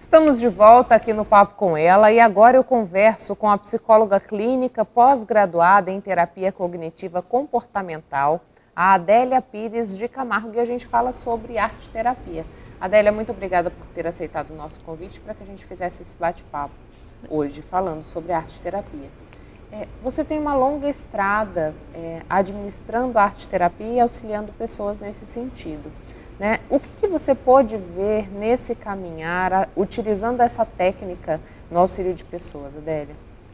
Estamos de volta aqui no Papo com Ela e agora eu converso com a psicóloga clínica pós-graduada em terapia cognitiva comportamental, a Adélia Pires de Camargo, e a gente fala sobre arte-terapia. Adélia, muito obrigada por ter aceitado o nosso convite para que a gente fizesse esse bate-papo hoje, falando sobre arte-terapia. Você tem uma longa estrada administrando a arte-terapia e auxiliando pessoas nesse sentido. Né? O que você pôde ver nesse caminhar, utilizando essa técnica no auxílio de pessoas, Adélia?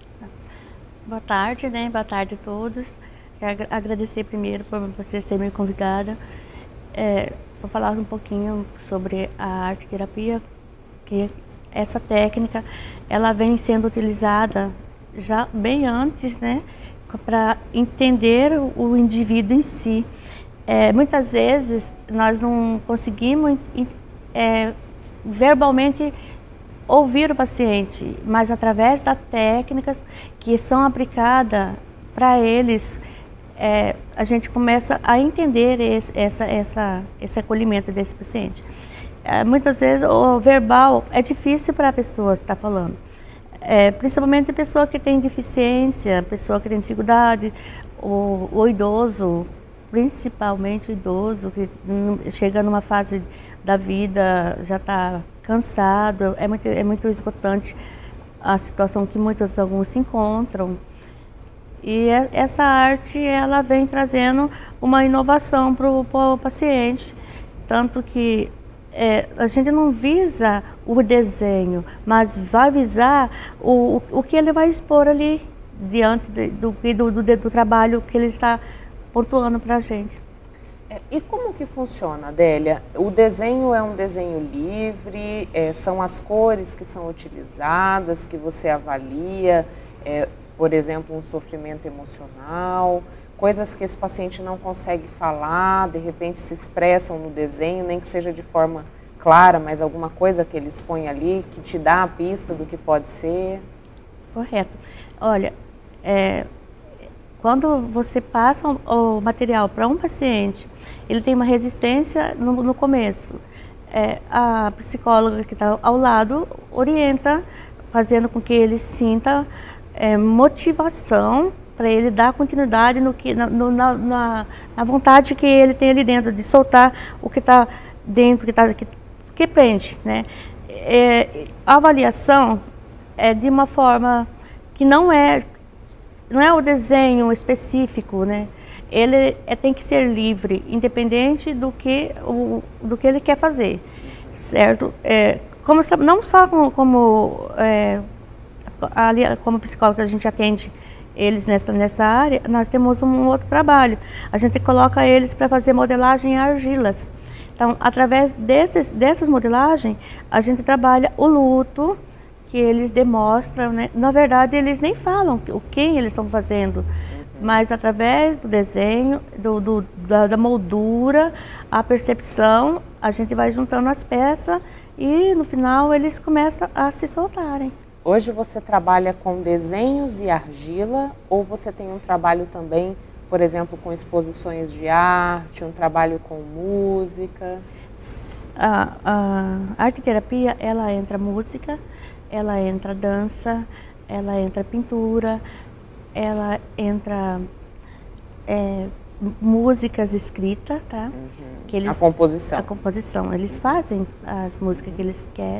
Boa tarde, né? Boa tarde a todos. Quero agradecer primeiro por vocês terem me convidado. Vou falar um pouquinho sobre a arte-terapia, que essa técnica ela vem sendo utilizada já bem antes, né? Para entender o indivíduo em si. Muitas vezes nós não conseguimos verbalmente ouvir o paciente, mas através das técnicas que são aplicadas para eles, a gente começa a entender esse acolhimento desse paciente. Muitas vezes o verbal é difícil para a pessoa estar falando, principalmente a pessoa que tem deficiência, pessoa que tem dificuldade, o idoso, principalmente o idoso, que chega numa fase da vida, já está cansado, é muito esgotante a situação que alguns se encontram. E essa arte, ela vem trazendo uma inovação para o paciente, tanto que a gente não visa o desenho, mas vai visar o que ele vai expor ali, diante do trabalho que ele está pontuando para a gente. E como que funciona, Adélia? O desenho é um desenho livre, são as cores que são utilizadas, que você avalia, por exemplo, um sofrimento emocional, coisas que esse paciente não consegue falar, de repente se expressam no desenho, nem que seja de forma clara, mas alguma coisa que ele expõe ali, que te dá a pista do que pode ser? Correto. Olha, quando você passa o material para um paciente, ele tem uma resistência no começo. A psicóloga que está ao lado orienta, fazendo com que ele sinta motivação para ele dar continuidade na vontade que ele tem ali dentro, de soltar o que está dentro, que prende, né? A avaliação é de uma forma que não é o desenho específico, né? Ele tem que ser livre, independente do que ele quer fazer, certo? Não só como psicóloga a gente atende eles nessa área, nós temos um outro trabalho. A gente coloca eles para fazer modelagem em argilas. Então, através dessas modelagens, a gente trabalha o luto, que eles demonstram, né? Na verdade, eles nem falam quem eles estão fazendo, mas através do desenho, da moldura, a percepção, a gente vai juntando as peças e no final eles começam a se soltarem. Hoje você trabalha com desenhos e argila, ou você tem um trabalho também, por exemplo, com exposições de arte, um trabalho com música? A arte-terapia, ela entra música, ela entra dança, ela entra pintura, ela entra músicas escritas, tá? A composição. A composição. Eles fazem as músicas que eles querem.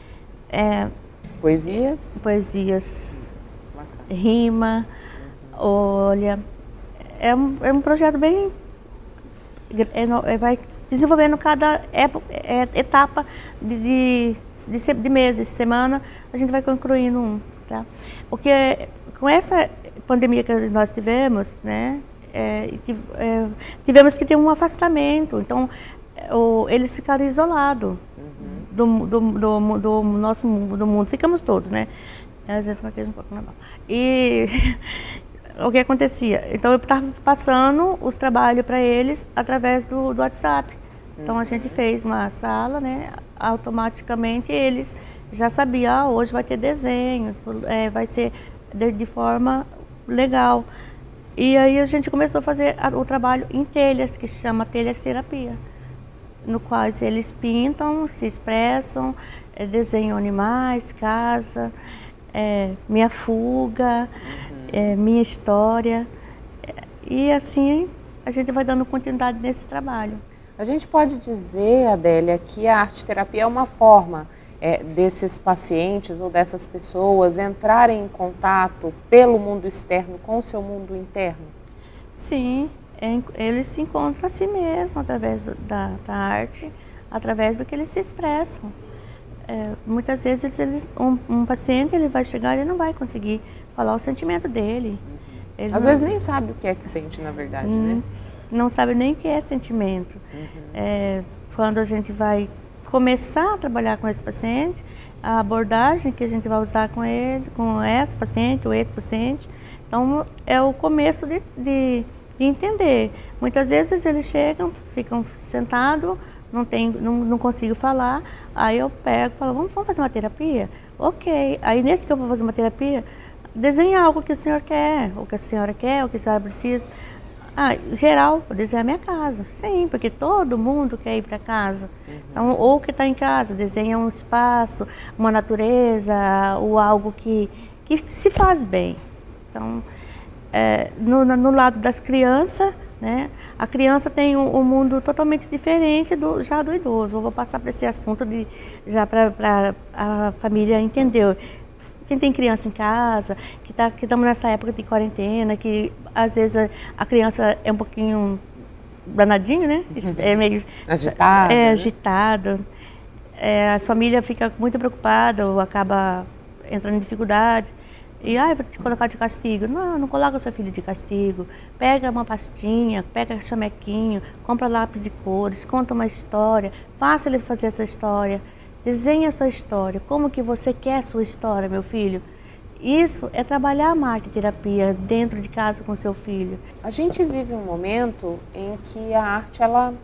Poesias? Poesias. Bacana. Rima. Olha, é um projeto bem... vai desenvolvendo cada etapa de meses, semana, a gente vai concluindo um, tá? Porque com essa pandemia que nós tivemos, né, tivemos que ter um afastamento, então eles ficaram isolados do nosso mundo, do mundo, ficamos todos, né? Às vezes uma coisa um pouco normal. E o que acontecia? Então eu estava passando os trabalhos para eles através do WhatsApp. Então a gente fez uma sala, né? Automaticamente eles já sabiam, hoje vai ter desenho, vai ser de forma legal. E aí a gente começou a fazer o trabalho em telhas, que se chama telhas terapia. no qual eles pintam, se expressam, desenham animais, casa, minha fuga, minha história. E assim a gente vai dando continuidade nesse trabalho. A gente pode dizer, Adélia, que a arte-terapia é uma forma desses pacientes ou dessas pessoas entrarem em contato pelo mundo externo com o seu mundo interno? Sim, eles se encontram a si mesmos através da arte, através do que eles se expressam. Muitas vezes um paciente ele vai chegar e não vai conseguir falar o sentimento dele. Às vezes nem sabe o que é que sente, na verdade, né? Não sabe nem o que é sentimento. Quando a gente vai começar a trabalhar com esse paciente, a abordagem que a gente vai usar com ele, com esse paciente ou esse paciente, então é o começo de entender. Muitas vezes eles chegam, ficam sentados, não consigo falar, aí eu pego e falo, vamos fazer uma terapia? Ok, aí nesse que eu vou fazer uma terapia, desenhe algo que o senhor quer, ou que a senhora quer, ou que a senhora precisa. Geral, vou desenhar minha casa. Sim, porque todo mundo quer ir para casa. Então, ou que está em casa, desenha um espaço, uma natureza, ou algo que se faz bem. Então, no lado das crianças, né, a criança tem um mundo totalmente diferente já do idoso. Eu vou passar para esse assunto já para a família entender. Quem tem criança em casa, que estamos nessa época de quarentena, que às vezes a criança é um pouquinho danadinho, né? É meio agitada. Agitado. A família fica muito preocupada ou acaba entrando em dificuldade. E eu vou te colocar de castigo. Não coloca o seu filho de castigo. Pega uma pastinha, pega chamequinho, compra lápis de cores, conta uma história, faça ele fazer essa história. Desenhe a sua história, como que você quer a sua história, meu filho. Isso é trabalhar a arte-terapia dentro de casa com seu filho. A gente vive um momento em que a arte, ela,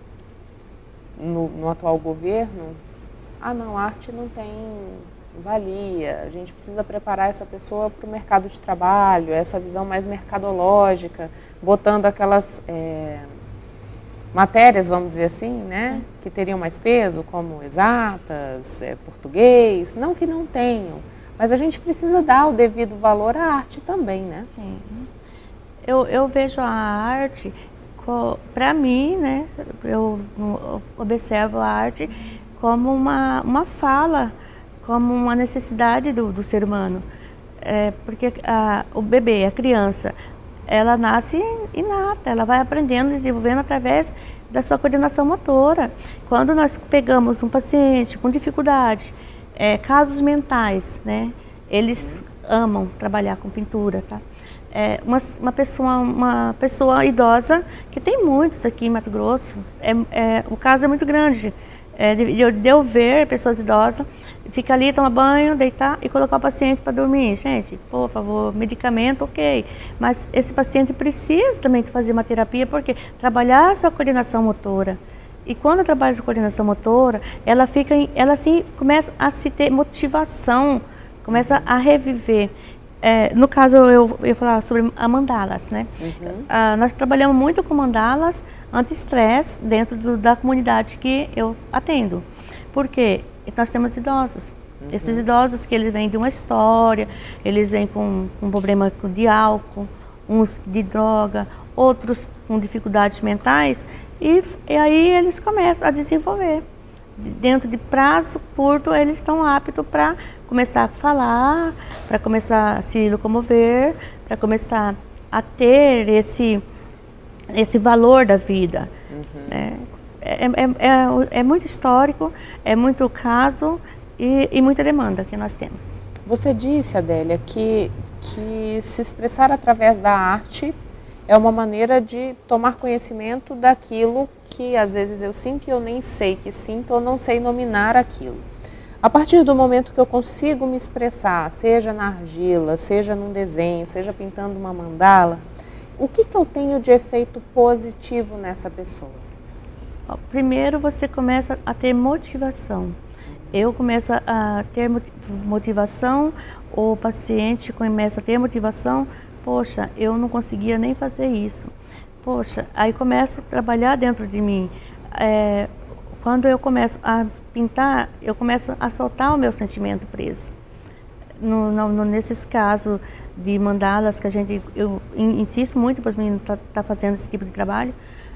no atual governo, a arte não tem valia, a gente precisa preparar essa pessoa para o mercado de trabalho, essa visão mais mercadológica, botando aquelas matérias, vamos dizer assim, né, que teriam mais peso, como exatas, português, não que não tenham, mas a gente precisa dar o devido valor à arte também, né? Sim. Eu vejo a arte, para mim, né, eu observo a arte como uma fala, como uma necessidade do ser humano, porque o bebê, a criança, ela nasce inata, ela vai aprendendo, desenvolvendo através da sua coordenação motora. Quando nós pegamos um paciente com dificuldade, casos mentais, né, eles amam trabalhar com pintura, tá? Uma pessoa idosa, que tem muitos aqui em Mato Grosso, o caso é muito grande, de eu ver pessoas idosas, fica ali, toma banho, deitar e colocar o paciente para dormir. Gente, por favor, medicamento, ok. Mas esse paciente precisa também fazer uma terapia, porque trabalhar a sua coordenação motora. E quando trabalha a sua coordenação motora, ela assim, começa a se ter motivação, começa a reviver. No caso, eu ia falar sobre a mandalas, né? Nós trabalhamos muito com mandalas anti-estresse dentro da comunidade que eu atendo. Por quê? Nós temos idosos. Esses idosos que eles vêm de uma história, eles vêm com um problema de álcool, uns de droga, outros com dificuldades mentais, e aí eles começam a desenvolver. Dentro de prazo curto, eles estão aptos para começar a falar, para começar a se locomover, para começar a ter esse valor da vida. Né? É muito histórico, é muito caso e muita demanda que nós temos. Você disse, Adélia, que se expressar através da arte é uma maneira de tomar conhecimento daquilo que às vezes eu sinto e eu nem sei que sinto ou não sei nominar aquilo. A partir do momento que eu consigo me expressar, seja na argila, seja num desenho, seja pintando uma mandala, o que eu tenho de efeito positivo nessa pessoa? Primeiro você começa a ter motivação. Eu começo a ter motivação, o paciente começa a ter motivação. Poxa, eu não conseguia nem fazer isso. Poxa, aí começo a trabalhar dentro de mim. quando eu começo a pintar, eu começo a soltar o meu sentimento preso. Nesses casos de mandalas que eu insisto muito para os meninos tá fazendo esse tipo de trabalho,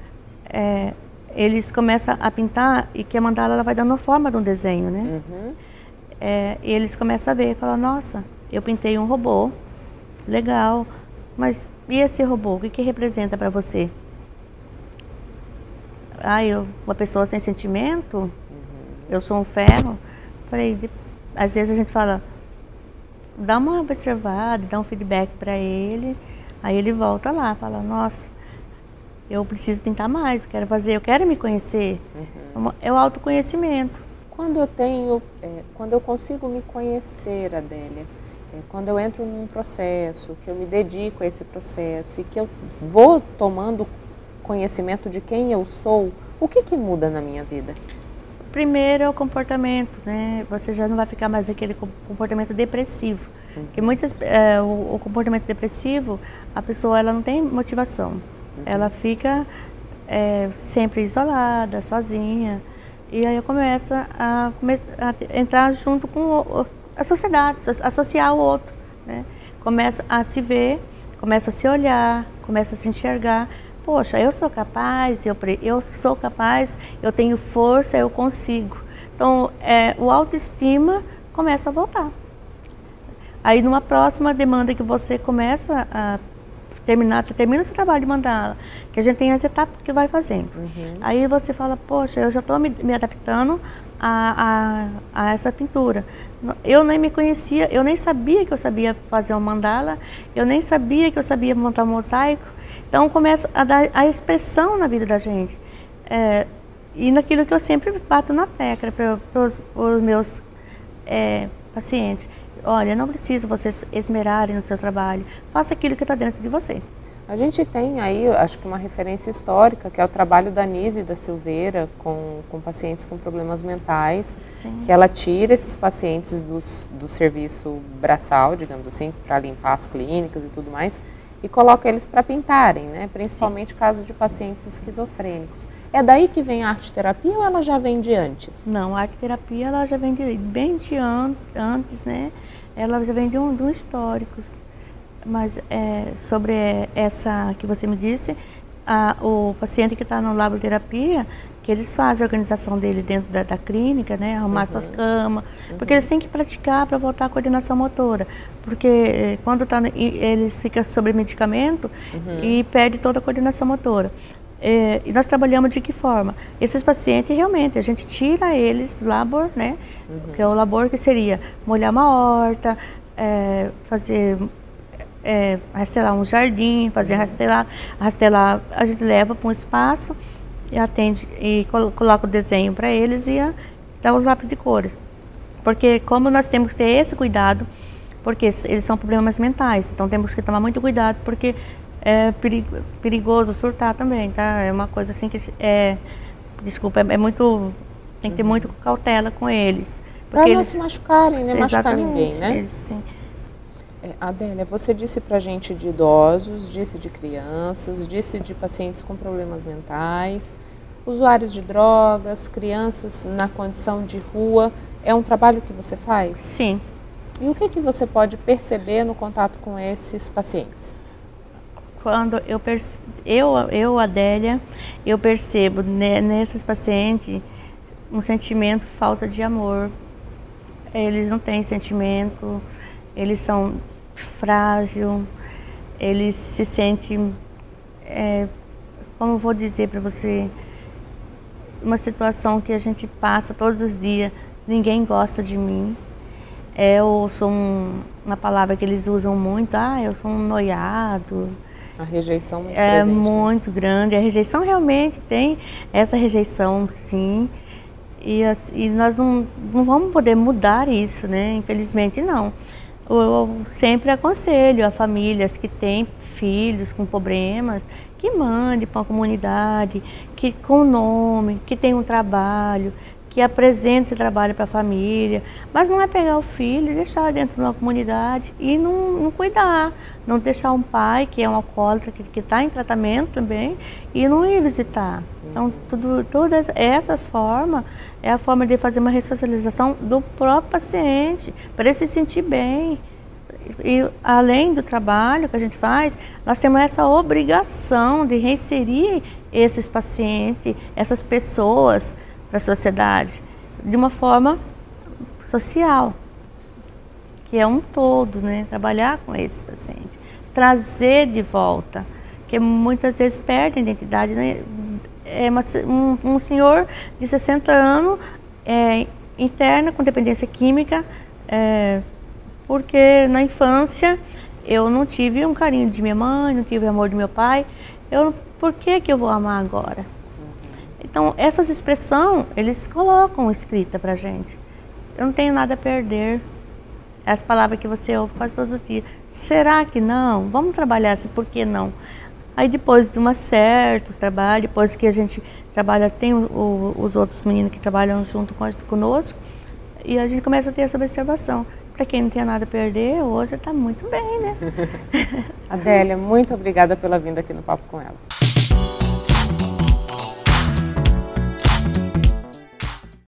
eles começam a pintar e que a mandala ela vai dando a forma de um desenho, né? E eles começam a ver, falam, nossa, eu pintei um robô, legal, mas e esse robô, o que representa para você? Uma pessoa sem sentimento? Eu sou um ferro? Falei, às vezes a gente fala, dá uma observada, dá um feedback para ele, aí ele volta lá, fala, nossa, eu preciso pintar mais, eu quero me conhecer. É o autoconhecimento. Quando eu consigo me conhecer, Adélia, quando eu entro num processo, que eu me dedico a esse processo e que eu vou tomando conhecimento de quem eu sou, o que muda na minha vida? Primeiro é o comportamento, né? Você já não vai ficar mais aquele comportamento depressivo. Porque o comportamento depressivo, a pessoa ela não tem motivação. Ela fica sempre isolada, sozinha. E aí começa a entrar junto com a sociedade, associar o outro, né? Começa a se ver, começa a se olhar, começa a se enxergar. Poxa, eu sou capaz, eu tenho força, eu consigo. Então, o autoestima começa a voltar. Aí, numa próxima demanda que você começa a termina o seu trabalho de mandala, que a gente tem as etapas que vai fazendo. Aí você fala, poxa, eu já estou me adaptando a essa pintura. Eu nem me conhecia, eu nem sabia que eu sabia fazer uma mandala, eu nem sabia que eu sabia montar um mosaico. Então começa a dar a expressão na vida da gente. E naquilo que eu sempre bato na tecla para os meus pacientes. Olha, não precisa vocês esmerarem no seu trabalho, faça aquilo que está dentro de você. A gente tem aí, acho que uma referência histórica, que é o trabalho da Nise da Silveira com pacientes com problemas mentais. Sim. Que ela tira esses pacientes do serviço braçal, digamos assim, para limpar as clínicas e tudo mais, e coloca eles para pintarem, né? Principalmente casos de pacientes esquizofrênicos. É daí que vem a arte-terapia ou ela já vem de antes? Não, a arte-terapia ela já vem bem de antes, né? Ela já vem de um histórico. Mas sobre essa que você me disse, o paciente que está no laboterapia, que eles fazem a organização dele dentro da clínica, né, arrumar suas camas, porque eles têm que praticar para voltar à coordenação motora, porque quando eles ficam sobre medicamento e perde toda a coordenação motora. E nós trabalhamos de que forma? Esses pacientes, realmente, a gente tira eles do labor, né, que é o labor que seria molhar uma horta, fazer... rastelar um jardim, fazer rastelar, a gente leva para um espaço e atende e coloca o desenho para eles e dá os lápis de cores. Porque como nós temos que ter esse cuidado, porque eles são problemas mentais, então temos que tomar muito cuidado, porque é perigoso surtar também, tá? É uma coisa assim que desculpa, tem que ter muito cautela com eles. Para não se machucarem, nem machucar ninguém, né? Eles, sim. Adélia, você disse pra gente de idosos, disse de crianças, disse de pacientes com problemas mentais, usuários de drogas, crianças na condição de rua. É um trabalho que você faz? Sim. E o que você pode perceber no contato com esses pacientes? Quando Adélia, eu percebo nesses pacientes um sentimento, falta de amor. Eles não têm sentimento, eles são frágil, eles se sentem, como eu vou dizer para você, uma situação que a gente passa todos os dias, ninguém gosta de mim. Eu sou uma palavra que eles usam muito, eu sou um noiado. A rejeição muito presente, muito grande, a rejeição realmente tem essa rejeição, sim. E nós não vamos poder mudar isso, né? Infelizmente não. Eu sempre aconselho a famílias que têm filhos com problemas, que mande para uma comunidade, que com nome, que tem um trabalho, que apresente esse trabalho para a família. Mas não é pegar o filho e deixar dentro de uma comunidade e não cuidar. Não deixar um pai que é um alcoólatra, que está em tratamento também, e não ir visitar. Então, todas essas formas é a forma de fazer uma ressocialização do próprio paciente, para ele se sentir bem. E além do trabalho que a gente faz, nós temos essa obrigação de reinserir esses pacientes, essas pessoas para a sociedade, de uma forma social, que é um todo, né? Trabalhar com esse paciente, trazer de volta, que muitas vezes perde a identidade, né? Um senhor de 60 anos, interna com dependência química, porque na infância eu não tive um carinho de minha mãe, não tive o amor de meu pai, por que eu vou amar agora? Então, essas expressões, eles colocam escrita pra gente. Eu não tenho nada a perder. As palavras que você ouve quase todos os dias. Será que não? Vamos trabalhar assim, por que não? Aí depois de certos trabalhos, depois que a gente trabalha, tem os outros meninos que trabalham junto conosco, e a gente começa a ter essa observação. Para quem não tem nada a perder, hoje está muito bem, né? Adélia, muito obrigada pela vinda aqui no Papo com Ela.